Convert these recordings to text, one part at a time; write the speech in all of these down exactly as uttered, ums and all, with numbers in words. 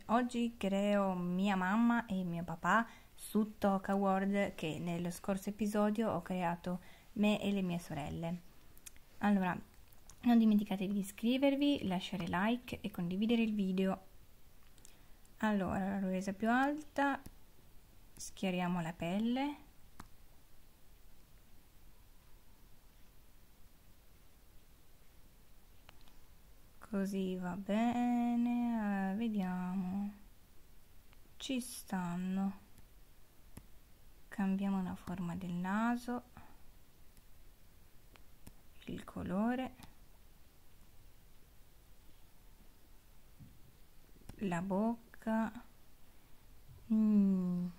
Oggi creo mia mamma e mio papà su Toca World, che nello scorso episodio ho creato me e le mie sorelle. Allora, non dimenticatevi di iscrivervi, lasciare like e condividere il video. Allora, l'ho resa più alta, schiariamo la pelle. Così va bene, eh, vediamo, ci stanno. Cambiamo la forma del naso, il colore, la bocca. Mm.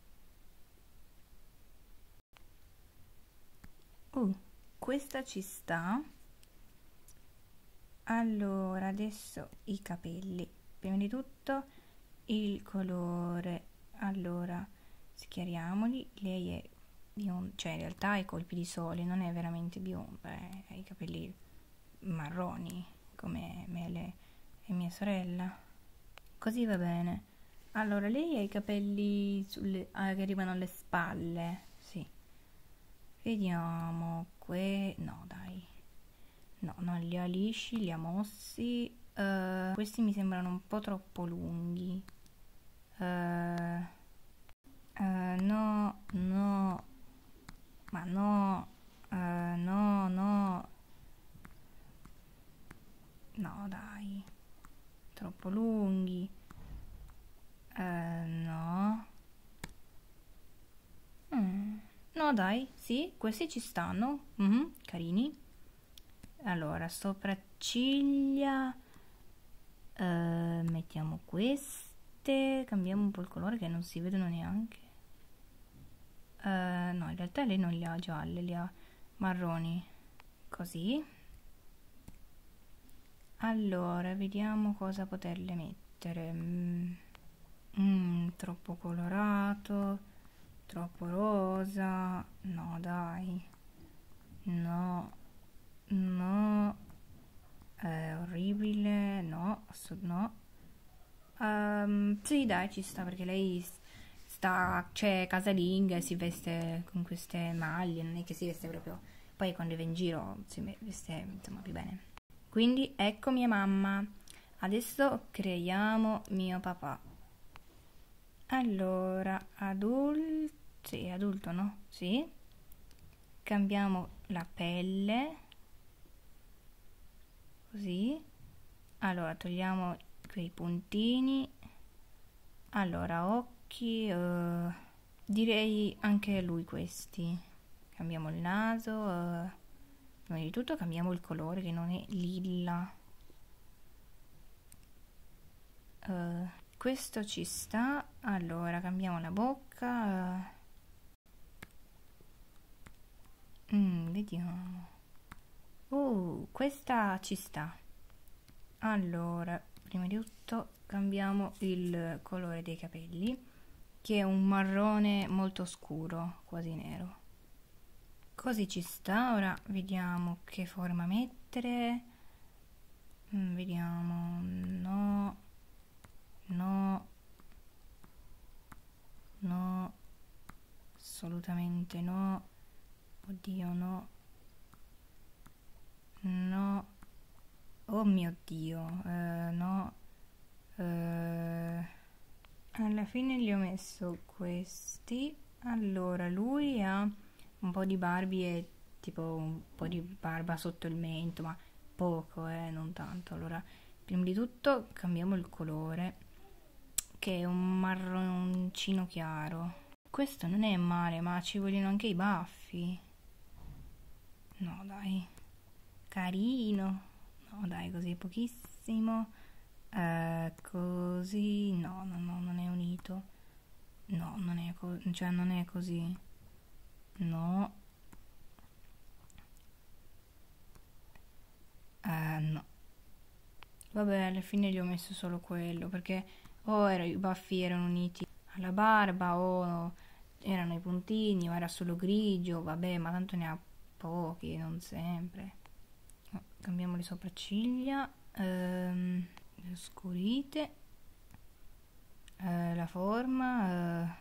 Uh, questa ci sta. Allora, adesso i capelli. Prima di tutto il colore. Allora, schiariamoli. Lei è bionda, cioè in realtà ha i colpi di sole, non è veramente bionda, eh. Ha i capelli marroni come me le, e mia sorella. Così va bene. Allora, lei ha i capelli sulle, ah, che arrivano alle spalle. Sì. Vediamo. Que... No, dai. No, non li ha lisci, li ha mossi. Uh, questi mi sembrano un po' troppo lunghi. Uh, uh, no, no. Ma no. Uh, no, no. No, dai. Troppo lunghi. Uh, no. Mm. No, dai, sì, questi ci stanno. Mm-hmm, carini. Allora, sopracciglia, uh, mettiamo queste, cambiamo un po' il colore che non si vedono neanche. Uh, no, in realtà lei non li ha gialle, li ha marroni. Così. Allora, vediamo cosa poterle mettere. Mm, mm, troppo colorato, troppo rosa. No, dai. No. No, è orribile, no, no. Um, sì, dai, ci sta perché lei sta, cioè, casalinga e si veste con queste maglie, non è che si veste proprio. Poi quando va in giro si veste, insomma, più bene. Quindi ecco mia mamma. Adesso creiamo mio papà. Allora, adulto, sì, adulto, no? Sì. Cambiamo la pelle. Così. Allora togliamo quei puntini. Allora occhi, uh, direi anche lui questi. Cambiamo il naso, uh, prima di tutto cambiamo il colore che non è lilla. Uh, questo ci sta. Allora cambiamo la bocca. Uh, mm, vediamo. Uh, questa ci sta. Allora, prima di tutto cambiamo il colore dei capelli, che è un marrone molto scuro, quasi nero. Così ci sta. Ora vediamo che forma mettere. Mm, vediamo. No. No. No. Assolutamente no. Oddio, no. No. Oh mio Dio, uh, no. Uh, alla fine gli ho messo questi. Allora, lui ha un po' di barbi e tipo un po' di barba sotto il mento, ma poco, eh, non tanto. Allora, prima di tutto cambiamo il colore, che è un marroncino chiaro. Questo non è male, ma ci vogliono anche i baffi. No, dai. Carino. No, dai, così pochissimo. Eh, così. No, no, no, non è unito. No, non è così. Cioè, non è così. No. Eh, no. Vabbè, alla fine gli ho messo solo quello, perché o era, i baffi erano uniti alla barba, o erano i puntini, o era solo grigio. Vabbè, ma tanto ne ha pochi, non sempre. No, cambiamo le sopracciglia, ehm, le scurite. eh, la forma, eh,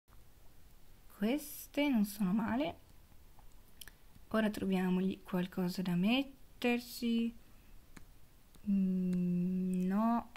queste non sono male. Ora troviamogli qualcosa da mettersi. Mm, no,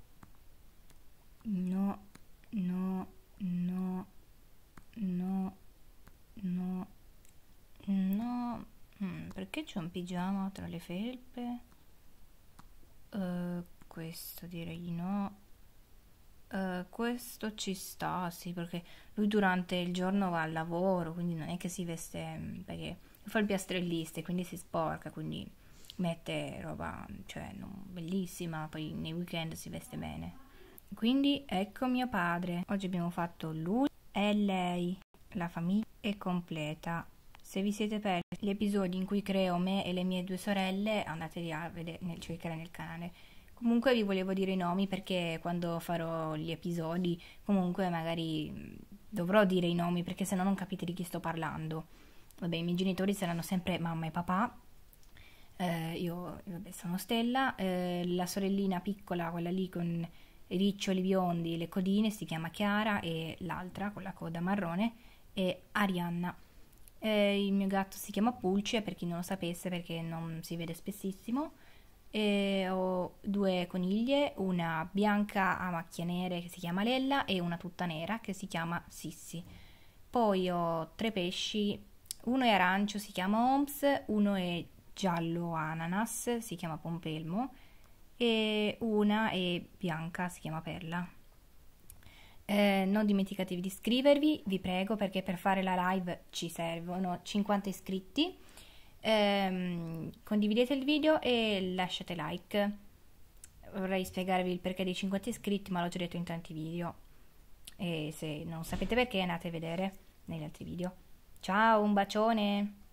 no, no, no, no, no, no. Mm, perché c'è un pigiama tra le felpe? Uh, questo direi di no. Uh, questo ci sta, sì, perché lui durante il giorno va al lavoro, quindi non è che si veste, perché fa il piastrellista e quindi si sporca, quindi mette roba, cioè, non, bellissima, poi nei weekend si veste bene. Quindi ecco mio padre. Oggi abbiamo fatto lui e lei. La famiglia è completa. Se vi siete persi gli episodi in cui creo me e le mie due sorelle, andateli a vedere, nel, cercare nel canale. Comunque vi volevo dire i nomi perché quando farò gli episodi, comunque magari dovrò dire i nomi perché sennò non capite di chi sto parlando. Vabbè, i miei genitori saranno sempre mamma e papà. Eh, io vabbè, sono Stella, eh, la sorellina piccola, quella lì con i riccioli biondi, le codine, si chiama Chiara, e l'altra con la coda marrone è Arianna. Eh, il mio gatto si chiama Pulce, per chi non lo sapesse, perché non si vede spessissimo. E ho due coniglie, una bianca a macchie nere che si chiama Lella e una tutta nera che si chiama Sissi. Poi ho tre pesci, uno è arancio, si chiama Oms, uno è giallo ananas, si chiama Pompelmo, e una è bianca, si chiama Perla. Eh, non dimenticatevi di iscrivervi, vi prego, perché per fare la live ci servono cinquanta iscritti. Eh, condividete il video e lasciate like. Vorrei spiegarvi il perché dei cinquanta iscritti, ma l'ho già detto in tanti video. E se non sapete perché, andate a vedere negli altri video. Ciao, un bacione!